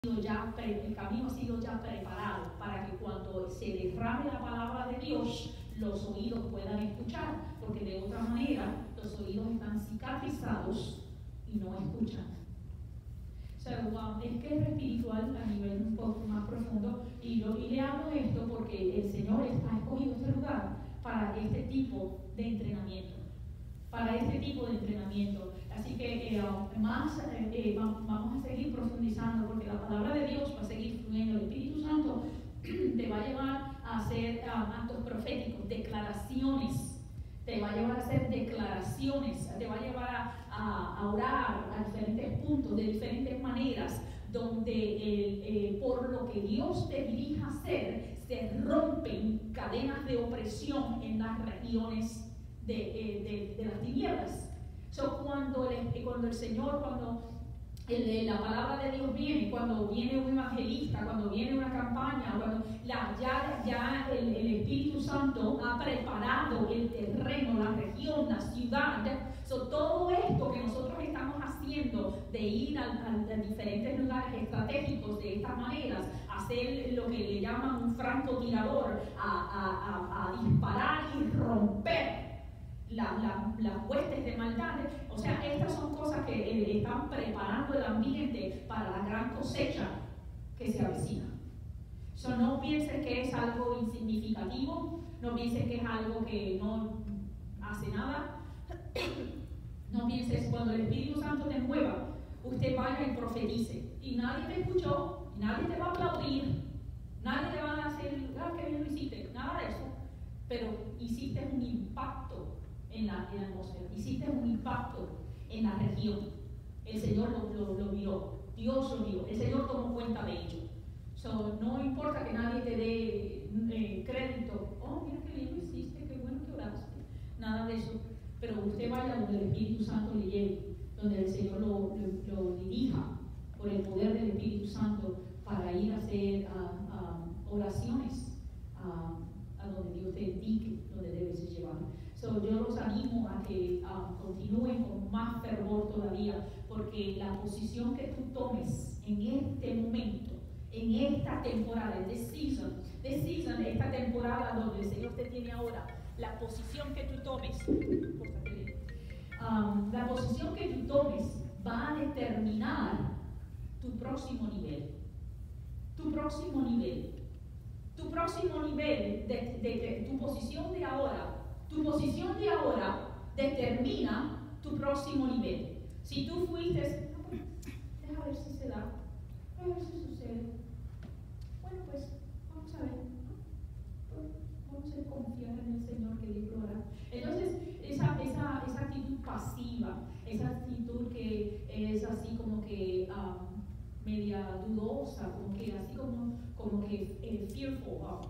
el camino ha sido ya preparado para que cuando se derrame la palabra de Dios, los oídos puedan escuchar, porque de otra manera los oídos están cicatrizados y no escuchan. Es que es espiritual a nivel un poco más profundo, y le hablo de esto porque el Señor ha escogido este lugar para este tipo de entrenamiento. Así que vamos a seguir profundizando, porque la palabra de Dios va a seguir fluyendo. El Espíritu Santo te va a llevar a hacer actos proféticos, declaraciones. Te va a llevar a hacer declaraciones, te va a llevar a orar a diferentes puntos, de diferentes maneras, donde por lo que Dios te dirija a hacer, se rompen cadenas de opresión en las regiones de las tinieblas. Cuando el Señor, la palabra de Dios viene, cuando viene un evangelista, cuando viene una campaña, cuando ya el Espíritu Santo ha preparado el terreno, la región, la ciudad. Todo esto que nosotros estamos haciendo de ir a diferentes lugares estratégicos de estas maneras, hacer lo que le llaman un francotirador, a disparar y romper las huestes de maldad. O sea, estas son cosas que están preparando el ambiente para la gran cosecha que se avecina. No pienses que es algo insignificativo, no pienses que es algo que no hace nada. No pienses, cuando el Espíritu Santo te mueva, usted vaya y profetice, y nadie te escuchó, nadie te va a aplaudir, nadie te va a decir, qué bien lo hiciste, nada de eso, pero hiciste un impacto en la atmósfera, hiciste un impacto en la región. El Señor lo miró, Dios lo miró, el Señor tomó cuenta de ello. No importa que nadie te dé crédito, mira qué bien lo hiciste, qué bueno que oraste, nada de eso, pero usted vaya donde el Espíritu Santo le lleve, donde el Señor lo dirija por el poder del Espíritu Santo para ir a hacer oraciones a donde Dios te indique, donde debes llevar. Yo los animo a que continúen con más fervor todavía, porque la posición que tú tomes en este momento, en esta temporada, this season, esta temporada donde el Señor te tiene ahora, la posición que tú tomes, la posición que tú tomes va a determinar tu próximo nivel. Tu próximo nivel de tu posición de ahora. Tu posición de ahora determina tu próximo nivel. Si tú fuiste, deja ver si se da, a ver si sucede. Bueno, pues vamos a ver. Vamos a confiar en el Señor que Dios lo hará. Entonces, esa actitud pasiva, esa actitud que es así como que media dudosa, como que así como que fearful,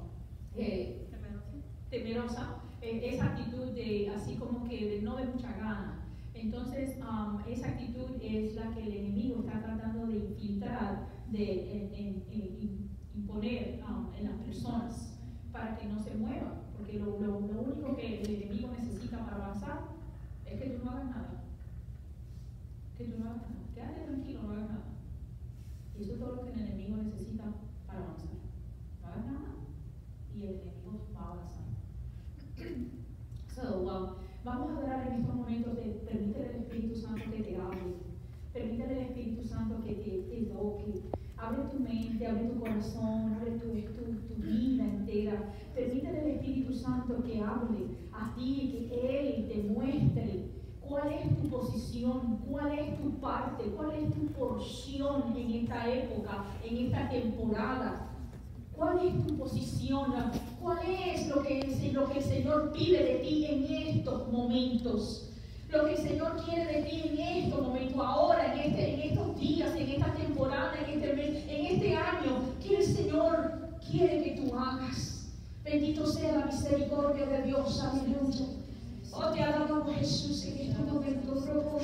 temerosa, esa actitud de así como que de no de mucha gana. Entonces, esa actitud es la que el enemigo está tratando de infiltrar, de imponer en las personas para que no se muevan, porque lo único que el enemigo necesita para avanzar es que tú no hagas nada. Quédate tranquilo, no hagas nada. Y eso es todo lo que el enemigo necesita para avanzar. No hagas nada y el enemigo va a avanzar. Vamos a orar en estos momentos. Permítele al Espíritu Santo que te hable. Permítele al Espíritu Santo que te toque. Abre tu mente, abre tu corazón, abre tu vida entera. Permítele al Espíritu Santo que hable a ti, que Él te muestre cuál es tu posición, cuál es tu parte, cuál es tu porción en esta época, en esta temporada. ¿Cuál es tu posición? ¿Cuál es lo que el Señor pide de ti en estos momentos? Lo que el Señor quiere de ti en estos momentos, ahora, en estos días, en esta temporada, en este mes, en este año, que el Señor quiere que tú hagas. Bendito sea la misericordia de Dios. Aleluya. Te alabamos, Jesús, en este momento.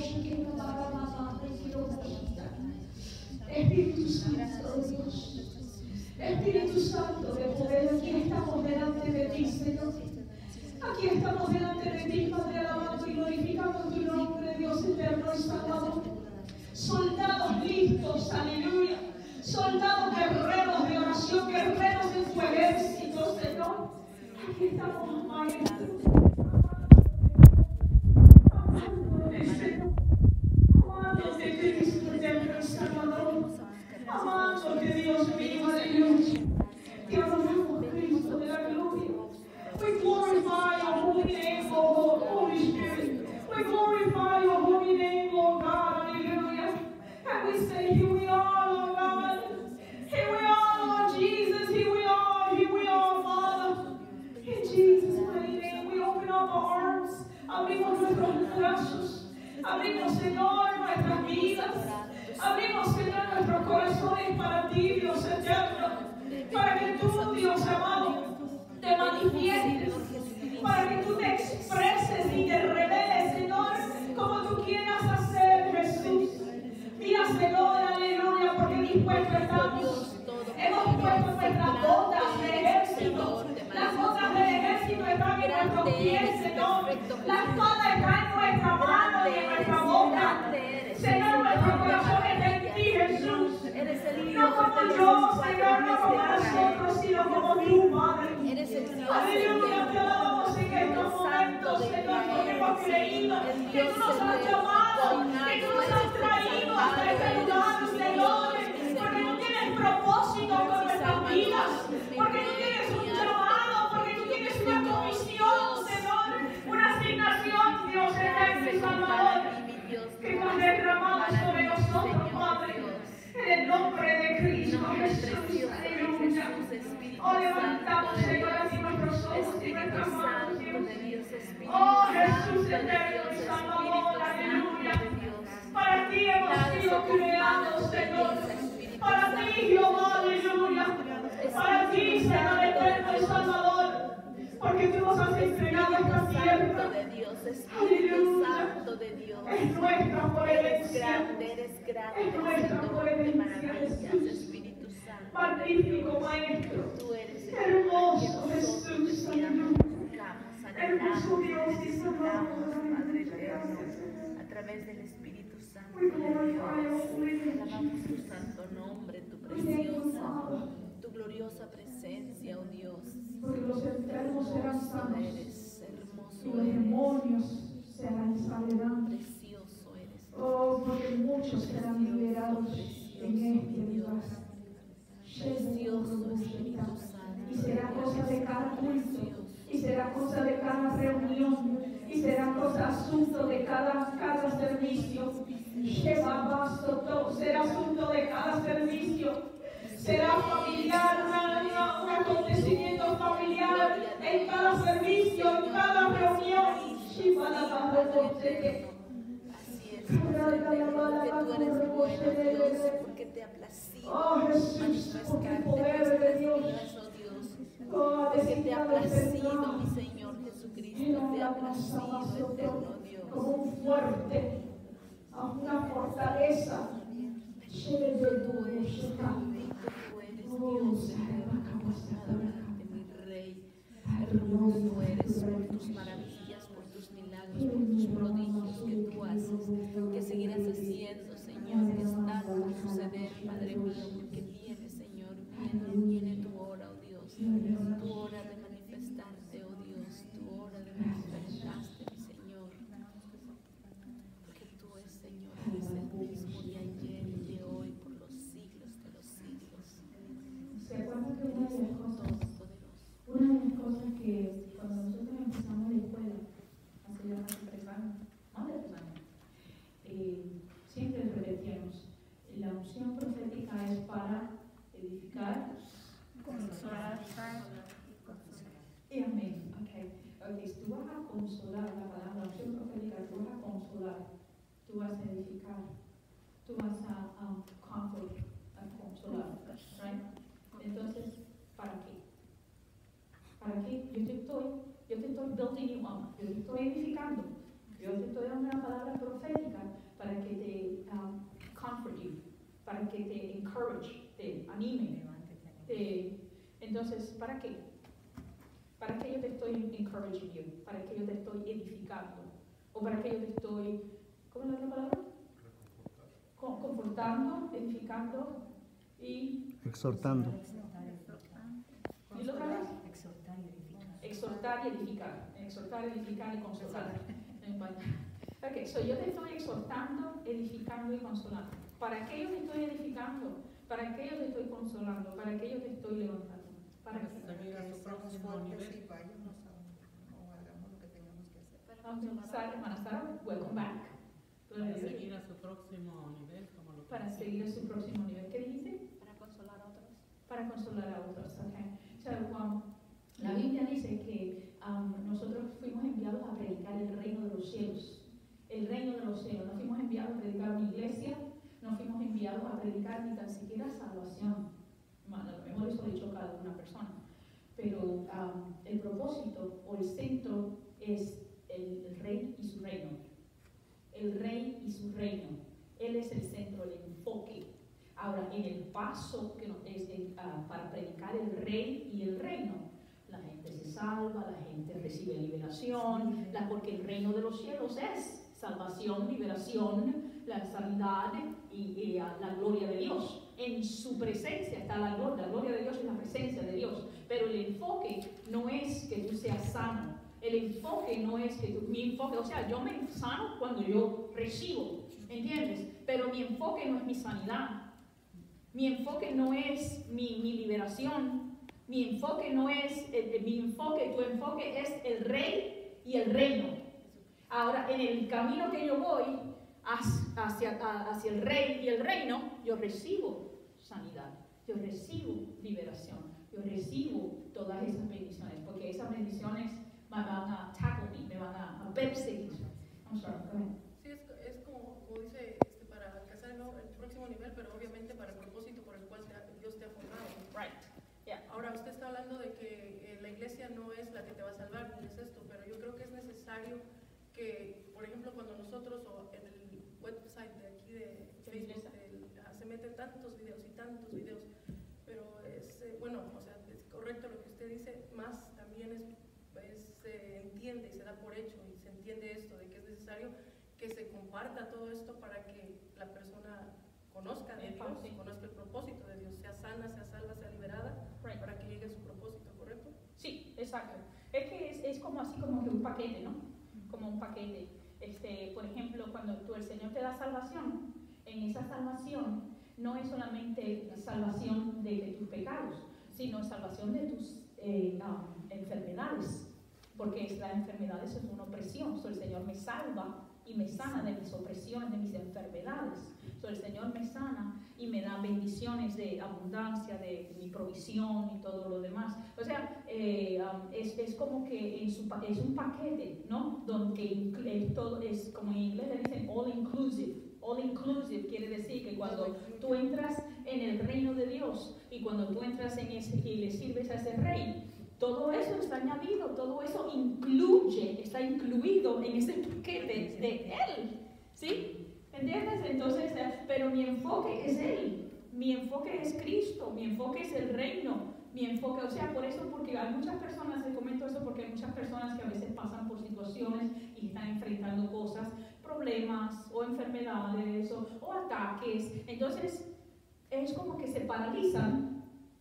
Espíritu Santo de Dios. Espíritu Santo de poder, aquí estamos delante de ti, Señor. Aquí estamos delante de ti, Padre, alabando y glorificando tu nombre, Dios eterno y salvador. Soldados listos, aleluya. Soldados Señor. Aquí estamos, Maestro. Amándote, Cristo, eterno Salvador. Amándote, Dios mío, aleluya. Te adoramos, Cristo de la gloria. We glorify your holy name, Lord, Holy Spirit. We glorify your holy name, Lord God, hallelujah. And we say, here we are, Lord God. Here we are, Lord Jesus. Here we are, Father. In Jesus' mighty name, we open up our arms. Abrimos nuestros brazos. Abrimos, Señor, nuestras vidas. Abrimos, Señor, nuestros corazones para ti, Dios eterno. Para que tú, Dios amado, te manifiestes. Para que tú te expreses y te reveles, Señor, como tú quieras hacer, Jesús. Mira, Señor, aleluya, porque dispuestos estamos. Hemos puesto nuestras botas de ejército. Las botas del ejército están en nuestros pies, Señor. La espada está en nuestra mano y en nuestra boca. Señor, nuestro corazón está en ti, Jesús. No como yo, Señor, no como nosotros, sino como tú, Padre. Aleluya, te alabamos en estos momentos, Señor, porque hemos creído que tú nos has llamado, que tú nos has traído hasta este lugar, Señor, porque tú tienes propósito con nuestras vidas, porque tú tienes un llamado, porque tú tienes una comisión, Señor, una asignación, Dios eterno y Salvador, que tú has derramado sobre nosotros, Padre, en el nombre de Cristo Jesús. Aleluya. Oh, levantamos, Señor, así nuestros ojos y nuestras manos, Dios. Oh, Jesús eterno y Salvador, aleluya. Para ti hemos sido creados, Señor. Para ti, Jehová, aleluya. Para ti, Señor eterno y Salvador. Porque tú nos has entregado esta tierra. Aleluya. Es nuestra por herencia. Es nuestra por herencia, Jesús. Magnífico Maestro. Hermoso Jesús. Aleluya. Hermoso Dios y Salvador. A través del Espíritu Santo de Dios, alabamos tu santo nombre, tu preciosa, tu gloriosa presencia, oh Dios. Porque los enfermos serán sanos, eres hermoso, y los demonios saldrán. Precioso eres. Oh, porque muchos serán liberados en este lugar. Precioso Espíritu Santo. Y será cosa de cada culto, y será cosa de cada reunión, y será cosa asunto de cada servicio. Será asunto de cada servicio. Será familiar, un acontecimiento familiar en cada servicio, en cada reunión. Así es, porque tú eres bueno, Dios, porque te ha placido manifestarte en nuestras vidas, oh Dios, porque te ha placido, mi Señor Jesucristo, te ha placido, eterno Dios. Como un fuerte, una fortaleza. Bendito tú eres, Dios eterno, mi Rey. Hermoso eres por tus maravillas, por tus milagros, por tus prodigios que tú haces, que seguirás haciendo, Señor, que están por suceder, Padre mío, porque viene, Señor, viene tu hora, oh Dios, tu hora de manifestarte, oh Dios, tu hora de manifestarte, mi Señor, porque tú eres, Señor, eres el mismo de ayer y de hoy, por los siglos de los siglos. ¿Se acuerdan que una de las cosas que cuando nosotros empezamos la escuela, hace ya más de 3 años, más de 3 años, siempre repetíamos, la unción profética es para edificar, consolar y amén. Okay. Si tú vas a consolar, la palabra unción profética, tú vas a consolar, tú vas a edificar, tú vas a comfort, a consolar, right? Entonces, ¿para qué? ¿Para qué? Yo te estoy building you up, yo te estoy edificando, yo te estoy dando una palabra profética para que te comfort you, para que te encourage, te anime. Entonces, ¿para qué? ¿Para qué yo te estoy encouraging you? ¿Para qué yo te estoy edificando? ¿O para qué yo te estoy, ¿cómo es la otra palabra? Confortando, edificando y exhortando. ¿Y lo otra vez? exhortar y edificar. Exhortar, edificar y consolar. Ok, so yo te estoy exhortando, edificando y consolando. ¿Para qué yo te estoy edificando? ¿Para qué yo te estoy consolando? ¿Para qué yo te estoy levantando? ¿Para qué? Hermana Sara, welcome back. Para seguir a su próximo nivel, como lo Para seguir a su próximo nivel. ¿Qué dijiste? Para consolar a otros. Para consolar a otros, ok. So, la Biblia dice que nosotros fuimos enviados a predicar el reino de los cielos. El reino de los cielos. No fuimos enviados a predicar una iglesia, no fuimos enviados a predicar ni tan siquiera salvación. A lo mejor eso lo ha dicho cada una persona. Pero el propósito o el centro es el rey y su reino. El rey y su reino. Él es el centro, el enfoque. Ahora, en el paso que es para predicar el rey y el reino, la gente se salva, la gente recibe liberación, porque el reino de los cielos es salvación, liberación, la sanidad y la gloria de Dios. En su presencia está la gloria de Dios es la presencia de Dios. Pero el enfoque no es que tú seas sano. El enfoque no es que mi enfoque, o sea, yo me sano cuando yo recibo, ¿entiendes? Pero mi enfoque no es mi sanidad. Mi enfoque no es mi liberación. Mi enfoque no es tu enfoque es el rey y el reino. Ahora, en el camino que yo voy hacia el rey y el reino, yo recibo sanidad, yo recibo liberación, yo recibo todas esas bendiciones, porque esas bendiciones me van a tackle me, me van a perseguir. I'm sorry, go ahead. Sí, es como dice, para alcanzar el próximo nivel, pero obviamente para el propósito por el cual Dios te ha formado. Right. Yeah. Ahora, usted está hablando de que la iglesia no es la que te va a salvar, ni es esto, pero yo creo que es necesario que, por ejemplo, cuando nosotros, o en el website de aquí de Facebook, se meten tantos videos, pero es, bueno, o sea, es correcto lo que usted dice, más también se entiende y se da por hecho y se entiende esto, de que es necesario que se comparta todo esto para que la persona conozca de Dios, conozca el propósito de Dios, sea sana, sea salva, sea liberada, right, para que llegue a su propósito, ¿correcto? Sí, exacto. Es que es como así como que un paquete, ¿no? Como un paquete. Por ejemplo, cuando el Señor te da salvación, en esa salvación no es solamente salvación de tus pecados, sino salvación de tus enfermedades, porque las enfermedades son una opresión. El Señor me salva y me sana de mis opresiones, de mis enfermedades. El Señor me sana y me da bendiciones de abundancia, de mi provisión y todo lo demás. O sea, es como que es un paquete, ¿no? Donde todo es, como en inglés le dicen, all inclusive. All inclusive quiere decir que cuando tú entras en el reino de Dios y cuando tú entras en ese y le sirves a ese rey, todo eso está añadido, todo eso está incluido en ese paquete de Él, ¿sí? ¿Entiendes? Entonces, pero mi enfoque es Él, mi enfoque es Cristo, mi enfoque es el reino, mi enfoque, o sea, por eso, porque hay muchas personas, les comento eso porque hay muchas personas que a veces pasan por situaciones y están enfrentando cosas, problemas o enfermedades o ataques, entonces es como que se paralizan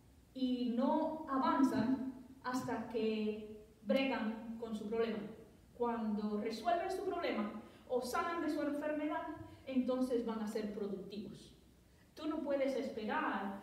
y no avanzan hasta que bregan con su problema. Cuando resuelven su problema o sanan de su enfermedad, entonces van a ser productivos. Tú no puedes esperar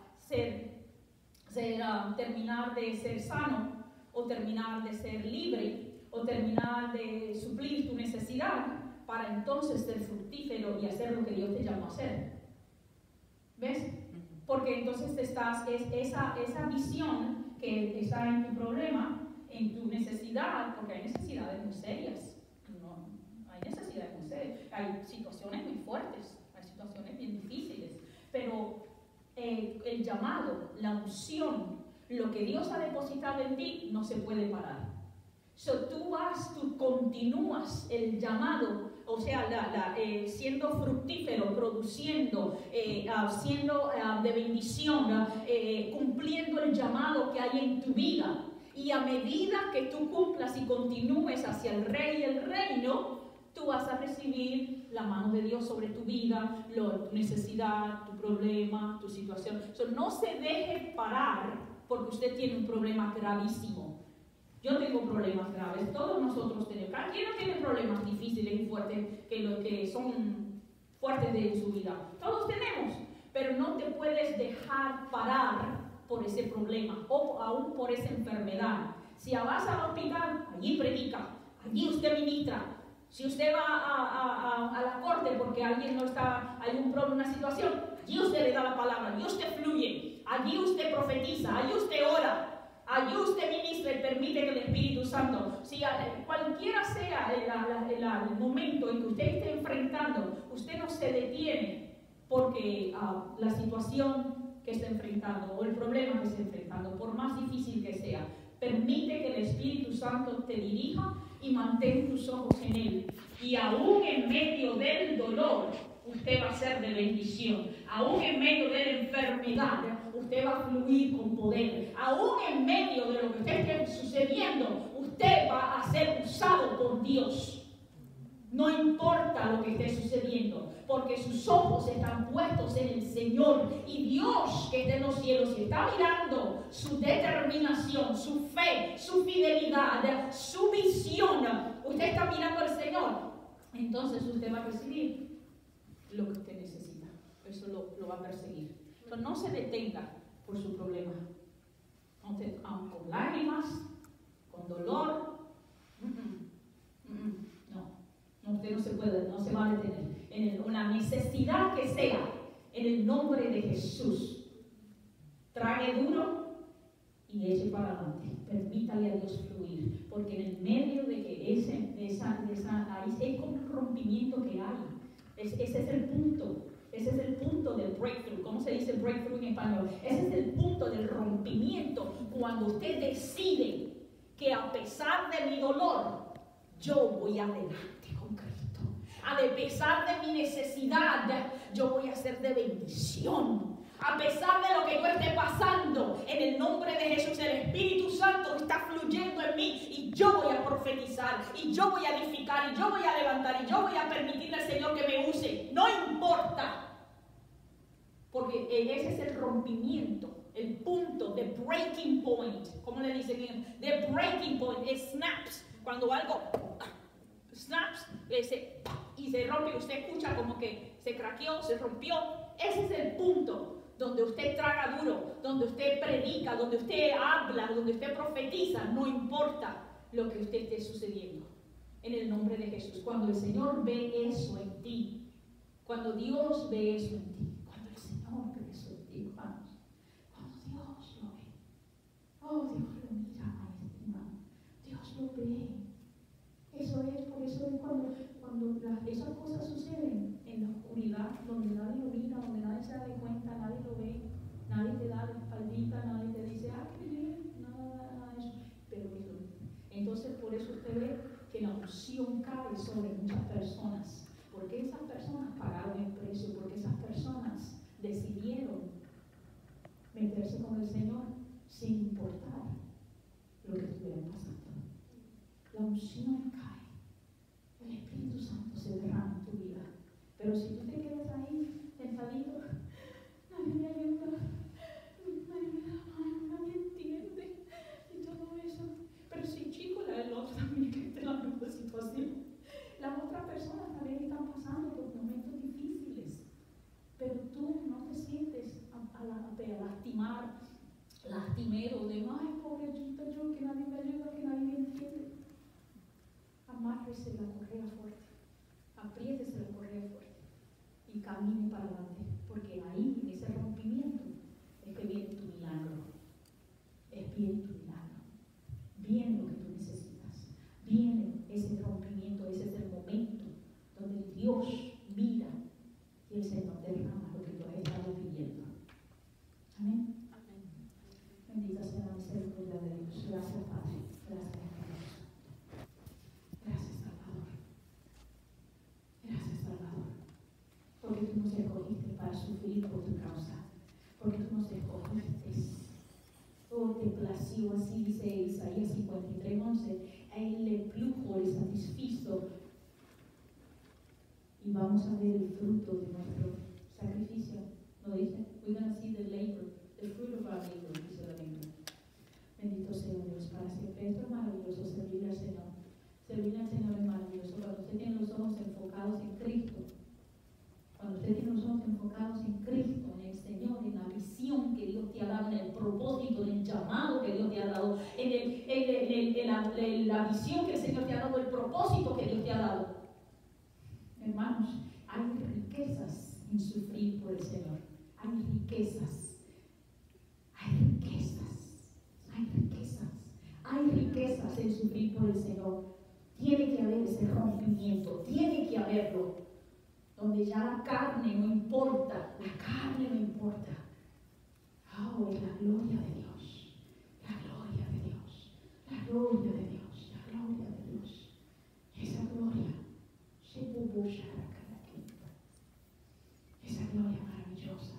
terminar de ser sano o terminar de ser libre o terminar de suplir tu necesidad para entonces ser fructífero y hacer lo que Dios te llamó a hacer. ¿Ves? Porque entonces esa visión que está en tu problema, en tu necesidad, porque hay necesidades muy serias, ¿no? Hay necesidades muy serias, hay situaciones muy fuertes, hay situaciones bien difíciles, pero el llamado, la unción, lo que Dios ha depositado en ti no se puede parar. Tú continúas el llamado, o sea, siendo fructífero, produciendo, siendo de bendición, cumpliendo el llamado que hay en tu vida. Y a medida que tú cumplas y continúes hacia el Rey y el reino, tú vas a recibir la mano de Dios sobre tu vida, tu necesidad, tu problema, tu situación. No se deje parar porque usted tiene un problema gravísimo. Yo tengo problemas graves, todos nosotros tenemos. Cada quien no tiene problemas difíciles y fuertes que los que son fuertes en su vida. Todos tenemos, pero no te puedes dejar parar por ese problema o aún por esa enfermedad. Si vas al hospital, allí predica, allí usted ministra. Si usted va a la corte porque alguien no está, hay un problema, una situación, allí usted le da la palabra, allí usted fluye, allí usted profetiza, allí usted ora. Allí usted ministra y permite que el Espíritu Santo, si cualquiera sea el momento en que usted esté enfrentando, usted no se detiene porque la situación que está enfrentando o el problema que está enfrentando, por más difícil que sea, permite que el Espíritu Santo te dirija y mantén tus ojos en Él. Y aún en medio del dolor, usted va a ser de bendición. Aún en medio de la enfermedad, usted va a fluir con poder. Aún en medio de lo que usted esté sucediendo, usted va a ser usado por Dios. No importa lo que esté sucediendo, porque sus ojos están puestos en el Señor. Y Dios que está en los cielos y está mirando su determinación, su fe, su fidelidad, su visión. Usted está mirando al Señor. Entonces usted va a recibir lo que usted necesita. Eso lo va a perseguir. Entonces no se detenga por su problema. Con lágrimas, con dolor. No, usted no se va a detener. En una necesidad que sea, en el nombre de Jesús. Trague duro y eche para adelante. Permítale a Dios fluir. Porque en el medio de que es como un rompimiento que hay. Ese es el punto. Ese es el punto del breakthrough. ¿Cómo se dice breakthrough en español? Ese es el punto del rompimiento. Cuando usted decide que a pesar de mi dolor, yo voy adelante con Cristo. A pesar de mi necesidad, yo voy a ser de bendición. A pesar de lo que yo esté pasando, en el nombre de Jesús, el Espíritu Santo está fluyendo en mí y yo voy a profetizar, y yo voy a edificar, y yo voy a levantar, y yo voy a permitirle al Señor que me use. No importa. Porque ese es el rompimiento, el punto, the breaking point. ¿Cómo le dicen? The breaking point, it snaps. Cuando algo snaps y se rompe, usted escucha como que se craqueó, se rompió. Ese es el punto donde usted traga duro, donde usted predica, donde usted habla, donde usted profetiza. No importa lo que usted esté sucediendo. En el nombre de Jesús. Cuando el Señor ve eso en ti, cuando Dios ve eso en ti, cuando el Señor ve eso en ti, hermanos, cuando Dios lo ve, oh, Dios lo mira a este hermano, Dios lo ve. Eso es, por eso es cuando esas cosas suceden en la oscuridad, donde nadie lo mira, donde nadie se da cuenta, nadie lo ve, nadie te da palpita, nadie te dice, qué bien, nada de eso, pero Dios lo ve. Entonces, por eso usted ve que la unción cae sobre muchas personas, porque esas personas pagaron el precio, porque esas personas decidieron meterse con el Señor sin importar lo que estuvieran pasando. La unción cae, el Espíritu Santo se derrama en tu vida. Pero si tú te quedas ahí, enfadito, nadie me ayuda, nadie me da mano, nadie entiende, y todo eso. Pero si chico, el otro también que está en la misma situación. Las otras personas también están pasando por momentos difíciles, pero tú no te sientes lastimero de, ay, pobrecita yo, que nadie me ayuda, que nadie me entiende. Amárrese la correa fuerte, apriétese la correa fuerte y camine para adelante, porque ahí, en ese rompimiento, es que viene tu milagro. Viene tu milagro. Viene lo que tú necesitas. Viene ese rompimiento, ese es el momento donde Dios mira y el Señor derrama lo que tú has estado pidiendo. Amén. Amén. Bendita sea la misericordia de Dios. Gracias, Padre. Gracias. Porque tú nos escogiste para sufrir por tu causa, porque tú nos escogiste. Oh, te plació, así dice Isaías 53:11, a él le plujo, le satisfizo. Y vamos a ver el fruto de nuestro sacrificio. ¿No dice? We're going to see the labor, the fruit of our labor, dice la Biblia. Bendito sea Dios para siempre. Esto es maravilloso. Servir al Señor es maravilloso. Cuando usted tiene los ojos enfocados en Cristo, cuando usted tiene los ojos enfocados en Cristo, en el Señor, en la visión que Dios te ha dado, en el propósito, en el llamado que Dios te ha dado, en la visión que el Señor te ha dado, el propósito que Dios te ha dado. Hermanos, hay riquezas en sufrir por el Señor. Hay riquezas. Hay riquezas. Hay riquezas. Hay riquezas en sufrir por el Señor. Tiene que haber ese rompimiento. Tiene que haberlo. Donde ya la carne no importa. La carne no importa. Oh, la gloria de Dios. La gloria de Dios. La gloria de Dios. La gloria de Dios. Esa gloria. Esa gloria maravillosa.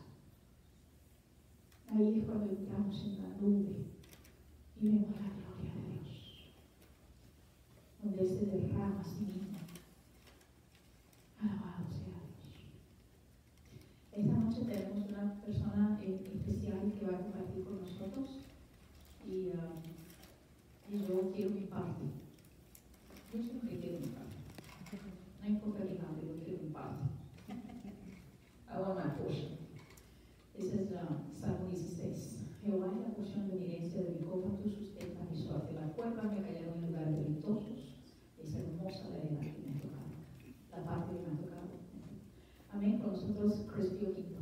Ahí es cuando entramos en la nube y vemos la gloria de Dios, donde Él se derrama a sí mismo. Alabado sea Dios. Esta noche tenemos una persona especial que va a compartir con nosotros y yo quiero mi parte. Yo siempre quiero mi parte. No importa que cambie, yo quiero mi parte. I want my portion. Ese es Salmo 16. Jehová es la porción de mi herencia, de mi copa tú sustentas mi suerte. Las cuerdas me cayeron en lugares deleitosos. Es hermosa la heredad que me ha tocado. La parte que me ha tocado. Amén. Con nosotros, Crispio Quinto.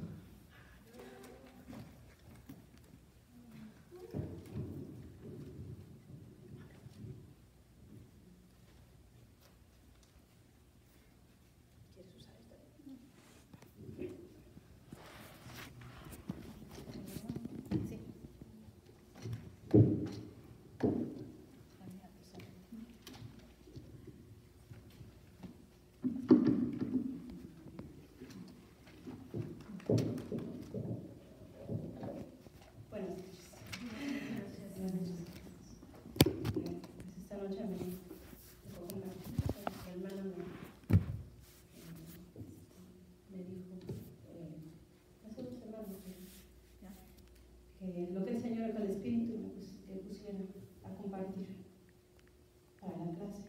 Lo que el Señor, el Espíritu, me pusiera a compartir para la clase.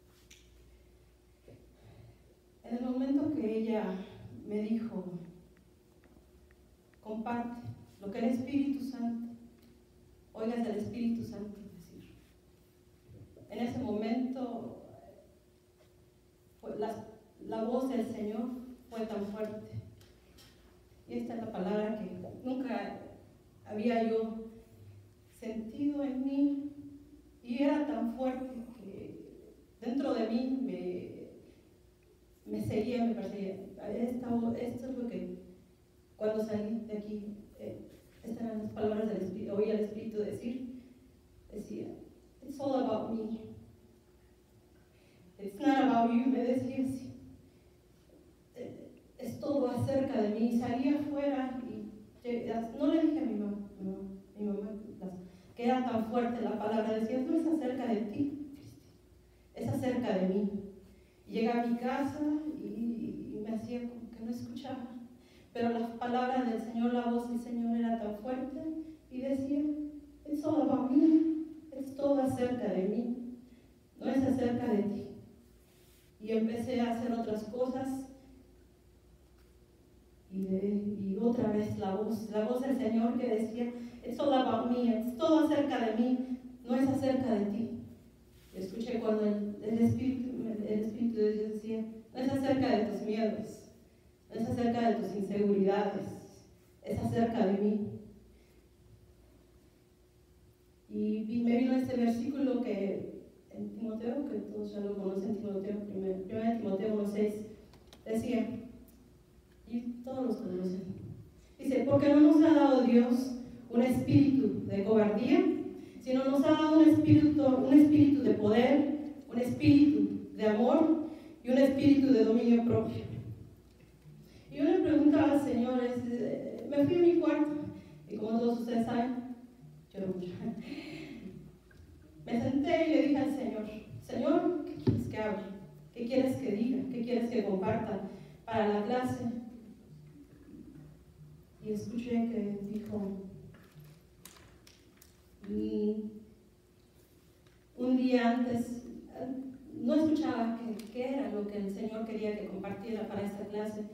En el momento que ella me dijo, comparte lo que el Espíritu Santo, oigas del Espíritu Santo decir. En ese momento, la voz del Señor fue tan fuerte. Y esta es la palabra que nunca había yo sentido en mí, y era tan fuerte que dentro de mí me seguía, me perseguía. Esto es lo que, cuando salí de aquí, estas eran las palabras del Espíritu, oí al Espíritu decía, it's all about me, it's not about you, me decía así, es todo acerca de mí. Salí afuera y no le dije a mi mamá que era tan fuerte la palabra, decía, no es acerca de ti, es acerca de mí. Llegué a mi casa y me hacía como que no escuchaba, pero las palabras del Señor, la voz del Señor era tan fuerte y decía, it's all about me, es todo acerca de mí, no es acerca de ti. Y empecé a hacer otras cosas. Y otra vez la voz del Señor que decía, it's all about me, es todo acerca de mí, no es acerca de ti. Escuché cuando el Espíritu de Dios decía, no es acerca de tus miedos, no es acerca de tus inseguridades, es acerca de mí. Y me vino este versículo que en Timoteo, que todos ya lo conocen, Timoteo, 1 Timoteo 1:6, decía, y todos los conocen. Dice, porque no nos ha dado Dios un espíritu de cobardía, sino nos ha dado un espíritu de poder, un espíritu de amor y un espíritu de dominio propio. Y yo le preguntaba al Señor, me fui a mi cuarto, y como todos ustedes saben, lloro mucho. Me senté y le dije al Señor, ¿qué quieres que hable? ¿Qué quieres que diga? ¿Qué quieres que comparta para la clase? Y escuché que dijo, un día antes, no es que el Señor quería que compartiera para esta clase.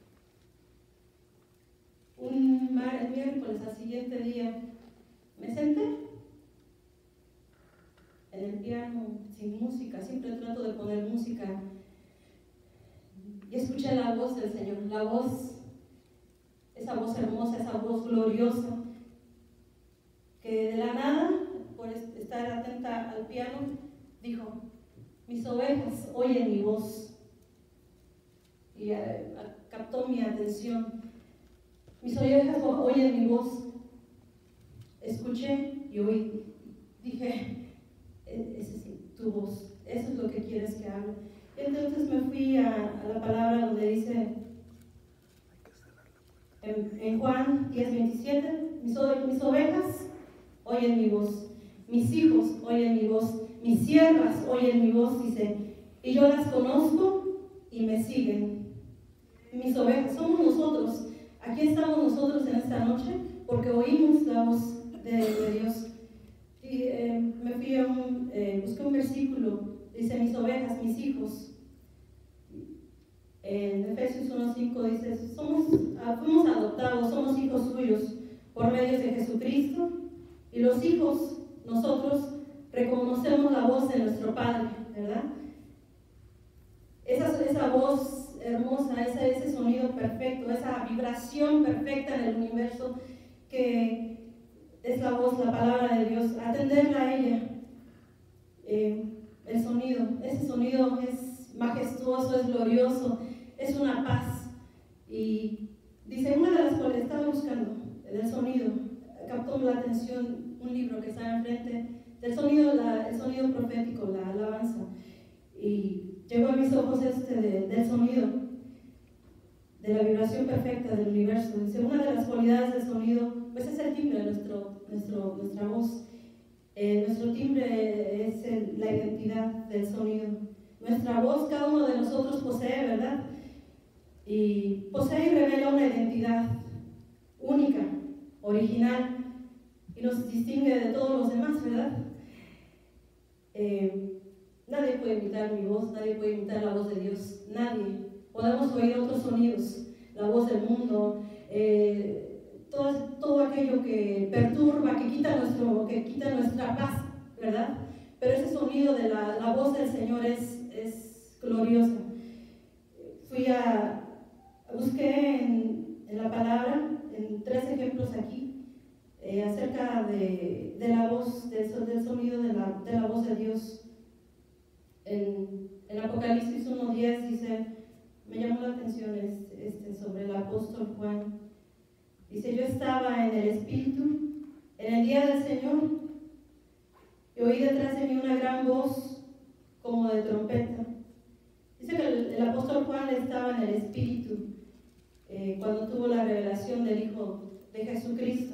El miércoles, al siguiente día, me senté en el piano, sin música, siempre trato de poner música, y escuché la voz del Señor, la voz, esa voz hermosa, esa voz gloriosa, que de la nada, por estar atenta al piano, dijo: mis ovejas oyen mi voz. Y captó mi atención. Mis ovejas oyen mi voz. Escuché y oí. Dije: esa es tu voz, eso es lo que quieres que hable. Entonces me fui a la palabra donde dice en Juan 10:27, mis ovejas oyen mi voz, mis hijos oyen mi voz, mis siervas oyen mi voz, dice, y yo las conozco y me siguen. Mis ovejas somos nosotros. Aquí estamos nosotros en esta noche porque oímos la voz de Dios. Y me fui busqué un versículo, dice: mis ovejas, mis hijos. En Efesios 1:5 dice: fuimos adoptados, somos hijos suyos por medio de Jesucristo, y los hijos, nosotros reconocemos la voz de nuestro Padre, ¿verdad? Esa voz hermosa, ese sonido perfecto, esa vibración perfecta en el universo, que es la voz, la palabra de Dios. Atenderla a ella, el sonido, ese sonido es majestuoso, es glorioso, es una paz. Y dice, una de las cuales estaba buscando del sonido, captó la atención un libro que está enfrente del sonido, el sonido profético, la alabanza, y llegó a mis ojos del sonido, de la vibración perfecta del universo. Dice, una de las cualidades del sonido, pues es el timbre, nuestra voz. Nuestro timbre es la identidad del sonido. Nuestra voz, cada uno de nosotros posee, ¿verdad? Y posee y revela una identidad única, original, y nos distingue de todos los demás, ¿verdad? Nadie puede imitar mi voz, nadie puede imitar la voz de Dios, nadie. Podemos oír otros sonidos, la voz del mundo, todo aquello que perturba, que quita nuestra paz, ¿verdad? Pero ese sonido de la voz del Señor es gloriosa. Busqué en la palabra, en 3 ejemplos aquí, acerca de la voz, del sonido de la voz de Dios. En Apocalipsis 1:10 dice, me llamó la atención sobre el apóstol Juan. Dice, yo estaba en el Espíritu en el día del Señor y oí detrás de mí una gran voz como de trompeta. Dice que el apóstol Juan estaba en el Espíritu cuando tuvo la revelación del Hijo de Jesucristo.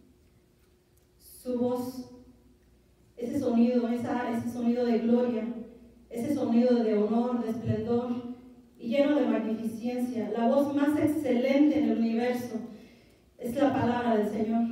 Su voz, ese sonido de gloria, ese sonido de honor, de esplendor y lleno de magnificencia, la voz más excelente en el universo, es la palabra del Señor.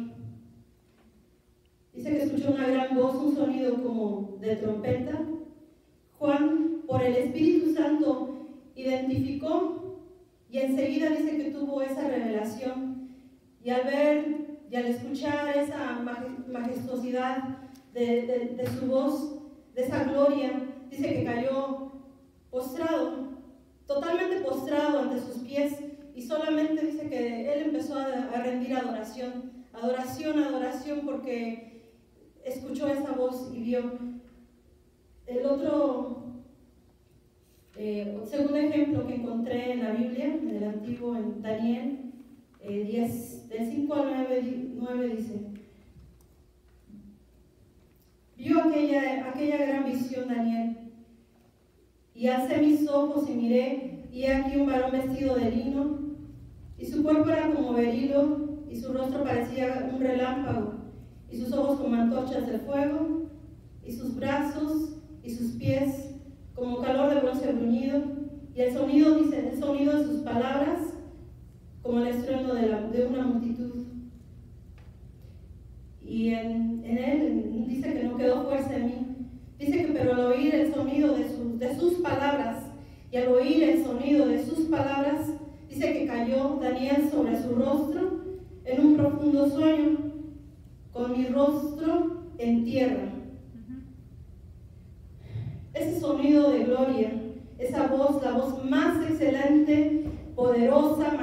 Dice que escuchó una gran voz, un sonido como de trompeta. Juan, por el Espíritu Santo, identificó y enseguida dice que tuvo esa revelación. Y al ver y al escuchar esa majestuosidad de su voz, de esa gloria, dice que cayó postrado, totalmente postrado ante sus pies, y solamente dice que él empezó a rendir adoración, porque escuchó esa voz y vio. El otro segundo ejemplo que encontré en la Biblia, en el Antiguo, en Daniel 10, del 5 al 9 dice, vio aquella gran visión Daniel, y alcé mis ojos y miré, y he aquí un varón vestido de lino, y su cuerpo era como berilo, y su rostro parecía un relámpago, y sus ojos como antorchas de fuego, y sus brazos y sus pies como calor de bronce bruñido, y el sonido de sus palabras como el estruendo de una multitud. Y en él dice que no quedó fuerza en mí. Dice que pero al oír el sonido de sus palabras, Y al oír el sonido de sus palabras, dice que cayó Daniel sobre su rostro en un profundo sueño, con mi rostro en tierra. Ese sonido de gloria, esa voz, la voz más excelente, poderosa,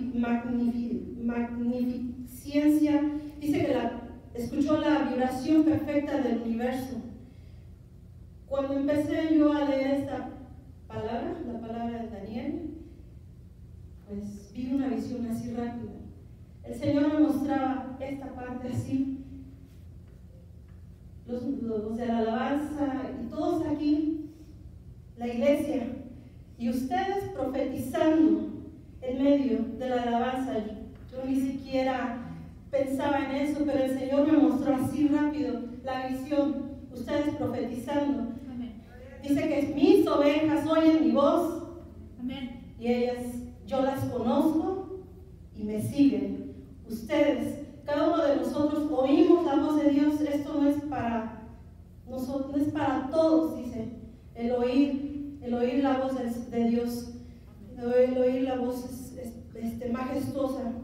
magnificencia, dice que escuchó la vibración perfecta del universo. Cuando empecé yo a leer esta palabra, la palabra de Daniel, pues vi una visión así rápida. El Señor me mostraba esta parte así, los de la alabanza y todos aquí, la iglesia, y ustedes profetizando en medio de la alabanza. Yo ni siquiera pensaba en eso, pero el Señor me mostró así rápido la visión, ustedes profetizando. Amén. Dice que mis ovejas oyen mi voz. Amén. Y ellas, yo las conozco y me siguen. Ustedes, cada uno de nosotros oímos la voz de Dios. Esto no es para nosotros, no es para todos, dice. El oír la voz de Dios, el oír la voz majestuosa.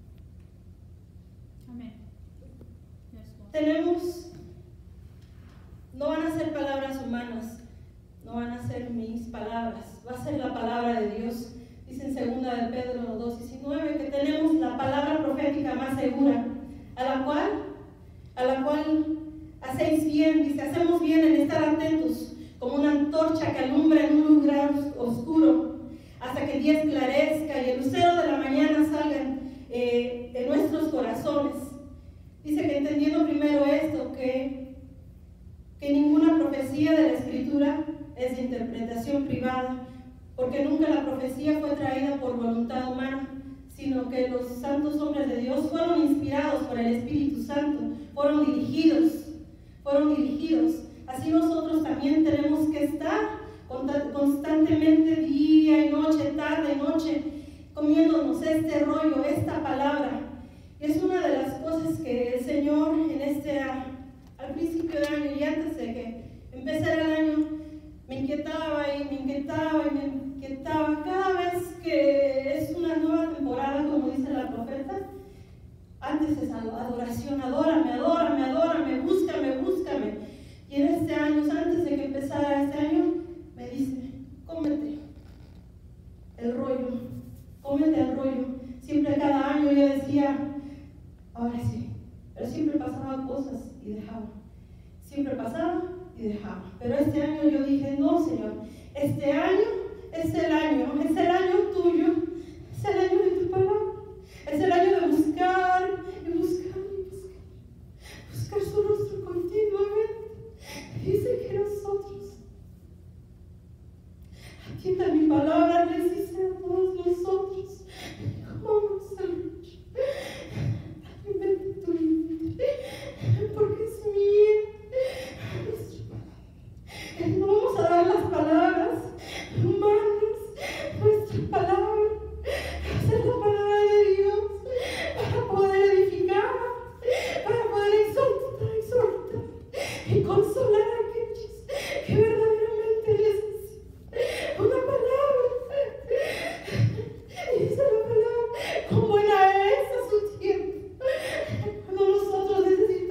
Amén. Tenemos, no van a ser palabras humanas, no van a ser mis palabras, va a ser la palabra de Dios. Dice en 2 de Pedro 2:19 que tenemos la palabra profética más segura, a la cual hacéis bien, dice, hacemos bien en estar atentos, como una antorcha que alumbra en un lugar oscuro, hasta que el día esclarezca y el lucero de la mañana salgan en nuestros corazones. Dice que entendiendo primero esto, que ninguna profecía de la Escritura es de interpretación privada, porque nunca la profecía fue traída por voluntad humana, sino que los santos hombres de Dios fueron inspirados por el Espíritu Santo, fueron dirigidos. Así nosotros también tenemos que estar constantemente, día y noche, tarde y noche, comiéndonos este rollo, esta palabra. Es una de las cosas que el Señor al principio de año y antes de que empezara el año, me inquietaba. Cada vez que es una nueva temporada, como dice la profeta, antes es adoración, adórame, búscame. Y en este año, antes de que empezara este año, me dice, cómete el rollo. Siempre cada año yo decía, ahora sí, pero siempre pasaban cosas y dejaba. Pero este año yo dije, no, Señor, este año es el año tuyo, es el año de tu palabra, es el año de buscar su rostro continuamente. Dice que nosotros, atienda mi palabra, les dice a todos nosotros, ¿cómo vamos a luchar? Alimenta tu mente, porque es mía. No vamos a dar las palabras humanas, nuestra palabra va a ser la palabra de Dios para poder edificar, para poder exhortar y consolar a aquellos que verdaderamente necesitan una palabra. Y dice la palabra, cuán buena es a su tiempo. Cuando nosotros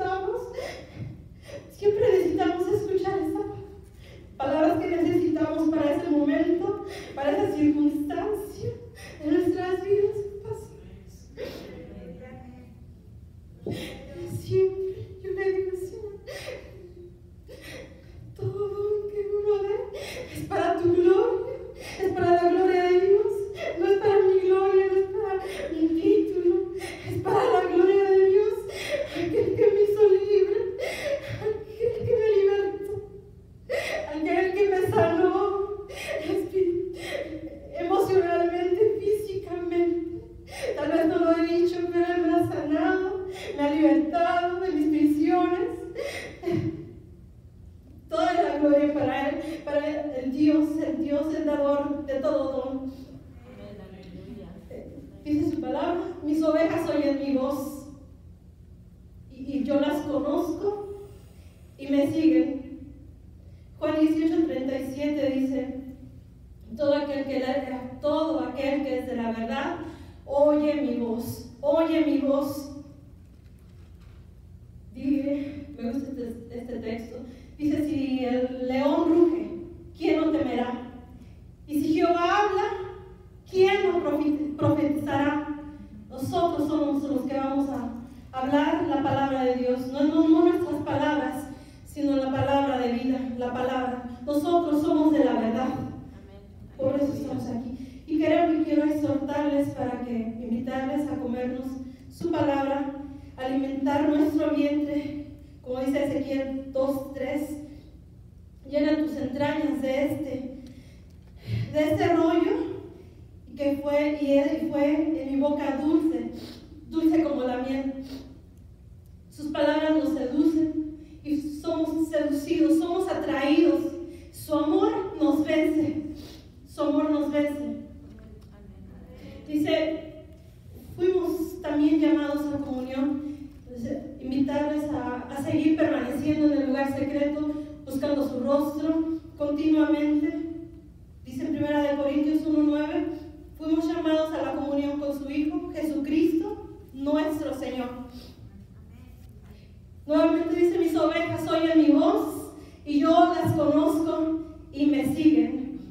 siempre necesitamos escuchar esa palabras que necesitamos para ese momento, para esa circunstancia de nuestras vidas. Siempre yo le digo, Señor, todo que uno dé es para tu gloria, es para la gloria de Dios, no es para mi gloria, no es para mi título, es para la gloria de Dios, aquel que me hizo libre, aquel que me libertó, aquel que me sanó emocionalmente, físicamente. Tal vez no lo he dicho, pero Él me ha sanado, me ha libertado de mis prisiones. Toda la gloria para Él, para el Dios, el dador de todo don. Dice su palabra, mis ovejas oyen mi voz y yo las conozco y me siguen. Juan 18:37 dice, todo aquel que es de la verdad, oye mi voz, oye mi voz. Me gusta este texto. Dice, si el león ruge, ¿quién no temerá? Y si Jehová habla, ¿quién no profetizará? Nosotros somos los que vamos a hablar la palabra de Dios, no nuestras palabras, sino la palabra de vida, la palabra. Nosotros somos de la verdad. Por eso estamos aquí. Y quiero exhortarles para que invitarles a comernos su palabra, alimentar nuestro vientre, como dice Ezequiel 2:3, llena tus entrañas de este rollo, que fue en mi boca dulce como la miel. Sus palabras nos seducen y somos seducidos, somos atraídos. Su amor nos vence, su amor nos vence. Dice, fuimos también llamados a comunión. Invitarles a seguir permaneciendo en el lugar secreto, buscando su rostro continuamente. Dice en 1 Corintios 1:9, fuimos llamados a la comunión con su Hijo, Jesucristo, nuestro Señor. Nuevamente dice, mis ovejas oyen mi voz y yo las conozco y me siguen.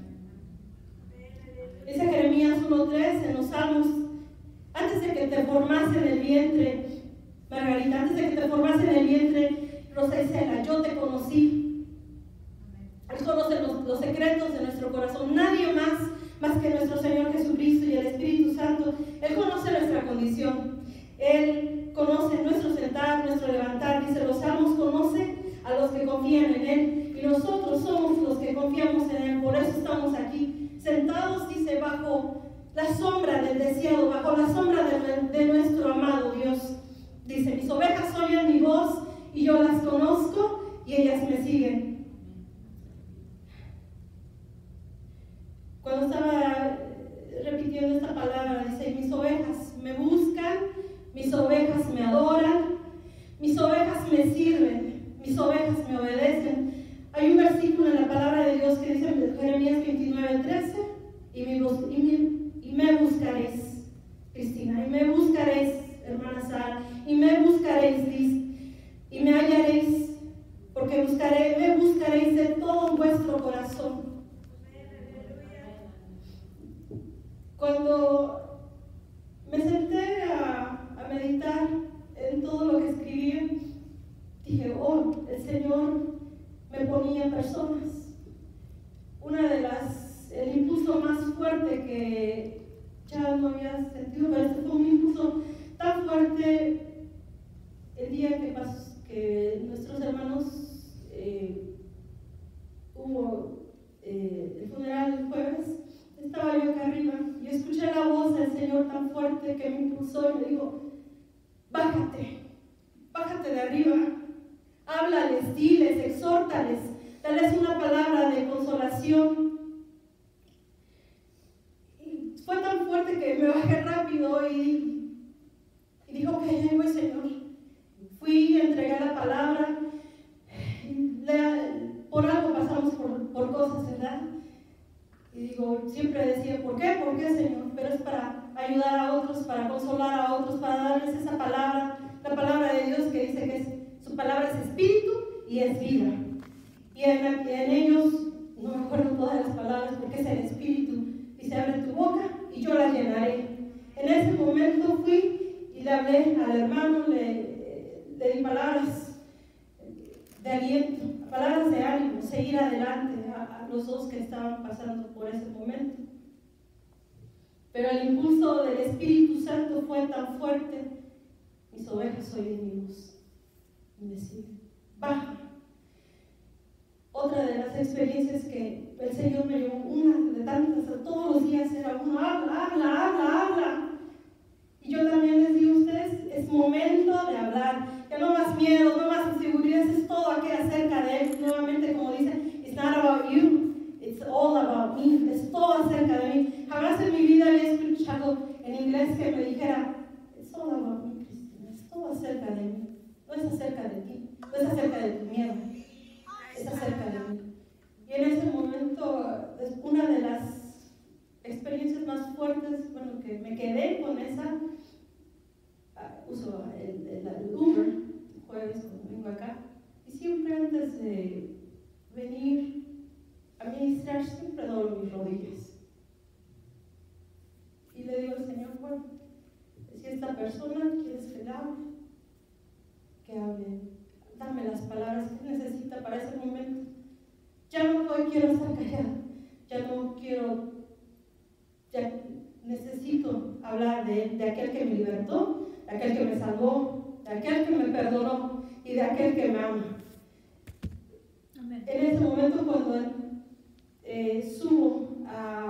Dice Jeremías 1:3 en los Salmos, antes de que te formase en el vientre, Margarita, antes de que te formase en el vientre, Rosa Isela, yo te conocí. Él conoce los secretos de nuestro corazón. Nadie más que nuestro Señor Jesucristo y el Espíritu Santo. Él conoce nuestra condición. Él conoce nuestro sentar, nuestro levantar. Dice, los salmos conoce a los que confían en Él. Y nosotros somos los que confiamos en Él. Por eso estamos aquí, sentados, dice, bajo la sombra del deseado, bajo la sombra de nuestro amado Dios. Dice, mis ovejas oyen mi voz y yo las conozco y ellas me siguen. Cuando estaba repitiendo esta palabra, dice, mis ovejas me buscan, mis ovejas me adoran, mis ovejas me sirven, mis ovejas me obedecen. Hay un versículo en la palabra de Dios que dice en Jeremías 29:13, y me buscaréis, Cristina, y me buscaréis, hermana Sara, y me buscaréis, y me hallaréis, porque me buscaréis de todo vuestro corazón. Cuando me senté a meditar en todo lo que escribía, dije, oh, el Señor me ponía personas. El impulso más fuerte que ya no había sentido, pero este fue un impulso tan fuerte el día que nuestros hermanos hubo el funeral el jueves. Estaba yo acá arriba y escuché la voz del Señor tan fuerte que me impulsó y me dijo, bájate de arriba, háblales, diles, exhórtales, dales una palabra de consolación. Y fue tan fuerte que me bajé rápido y dijo, ok, ahí voy, Señor. Fui, entregué la palabra. Por algo pasamos por cosas, ¿verdad? Y digo, siempre decía, ¿por qué? ¿Por qué, Señor? Pero es para ayudar a otros, para consolar a otros, para darles esa palabra, la palabra de Dios que dice que su palabra es espíritu y es vida. Y en ellos, no me acuerdo todas las palabras porque es el espíritu. Dice, abre tu boca y yo la llenaré. En ese momento fui y le hablé al hermano, le di palabras de aliento, palabras de ánimo, seguir adelante a los dos que estaban pasando por ese momento. Pero el impulso del Espíritu Santo fue tan fuerte, mis ovejas oyen mi voz y me siguen. Baja. Otra de las experiencias que el Señor me llevó, una de tantas, todos los días era uno, habla. Y yo también les digo a ustedes, es momento de hablar. Ya no más miedo, no más inseguridades, es todo aquello acerca de Él. Nuevamente, como dice, it's not about you, it's all about me. Es todo acerca de mí. Jamás en mi vida había escuchado en inglés que me dijera, it's all about me, Cristina, es todo acerca de mí. No es acerca de ti, no es acerca de tu miedo, es acerca de mí. Y en ese momento, una de las vengo acá. Y siempre antes de venir a ministrar, siempre doblo mis rodillas. Y le digo al Señor, bueno, si esta persona quieres que le hable, dame las palabras que necesita para ese momento. Ya no quiero estar callada, ya necesito hablar de aquel que me libertó, de aquel que me salvó, de aquel que me perdonó y de aquel que me ama. Amén. En ese momento, cuando subo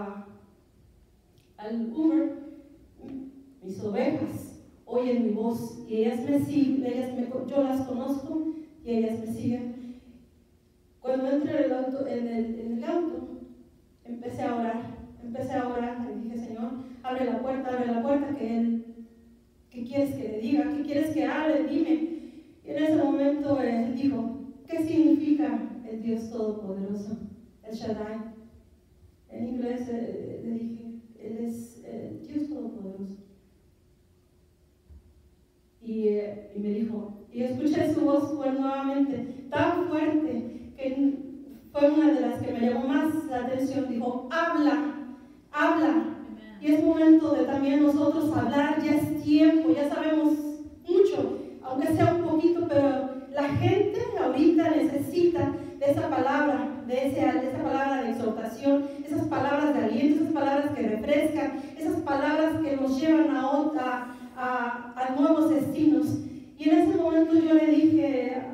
al Uber, mis ovejas oyen mi voz y ellas me siguen, yo las conozco y ellas me siguen. Cuando entré en el auto, empecé a orar, le dije, Señor, abre la puerta, ¿qué quieres que le diga? ¿Qué quieres que hable? Dime. Y en ese momento él dijo, ¿qué significa el Dios Todopoderoso? El Shaddai. En inglés le dije, Él es el Dios Todopoderoso. Y me dijo, y escuché su voz nuevamente, tan fuerte, que fue una de las que me llamó más la atención. Dijo, habla. Y es momento de también nosotros hablar, ya es tiempo, ya sabemos mucho, aunque sea un poquito, pero la gente ahorita necesita de esa palabra, de esa palabra de exhortación, esas palabras de aliento, esas palabras que refrescan, esas palabras que nos llevan a nuevos destinos. Y en ese momento yo le dije